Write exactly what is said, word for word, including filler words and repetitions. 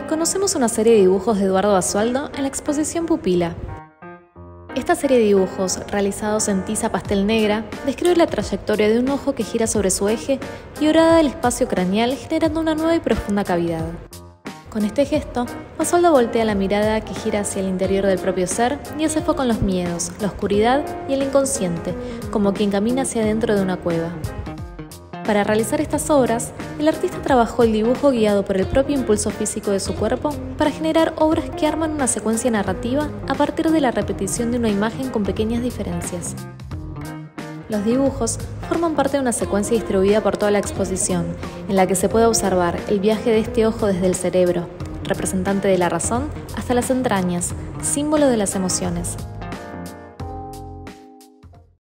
Conocemos una serie de dibujos de Eduardo Basualdo en la exposición Pupila. Esta serie de dibujos, realizados en tiza pastel negra, describe la trayectoria de un ojo que gira sobre su eje y orada el espacio craneal generando una nueva y profunda cavidad. Con este gesto, Basualdo voltea la mirada que gira hacia el interior del propio ser y hace foco en los miedos, la oscuridad y el inconsciente, como quien camina hacia adentro de una cueva. Para realizar estas obras, el artista trabajó el dibujo guiado por el propio impulso físico de su cuerpo para generar obras que arman una secuencia narrativa a partir de la repetición de una imagen con pequeñas diferencias. Los dibujos forman parte de una secuencia distribuida por toda la exposición, en la que se puede observar el viaje de este ojo desde el cerebro, representante de la razón, hasta las entrañas, símbolo de las emociones.